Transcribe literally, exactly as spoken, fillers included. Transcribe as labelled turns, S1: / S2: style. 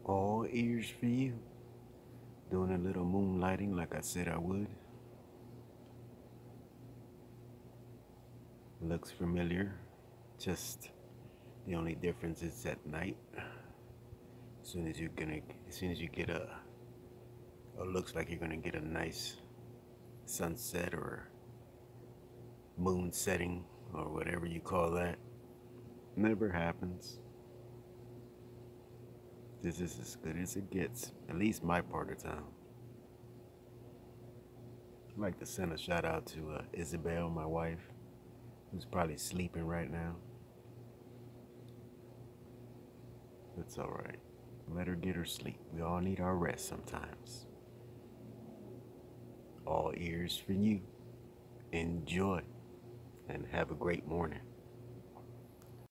S1: All ears for you. Doing a little moonlighting like I said I would. Looks familiar. Just the only difference is at night. As soon as you're gonna, as soon as you get a, or looks like you're gonna get a nice sunset or moon setting or whatever you call that, never happens. This is as good as it gets, at least my part of town. I'd like to send a shout out to uh, Isabel, my wife, who's probably sleeping right now. That's all right. Let her get her sleep. We all need our rest sometimes. All ears for you. Enjoy and have a great morning.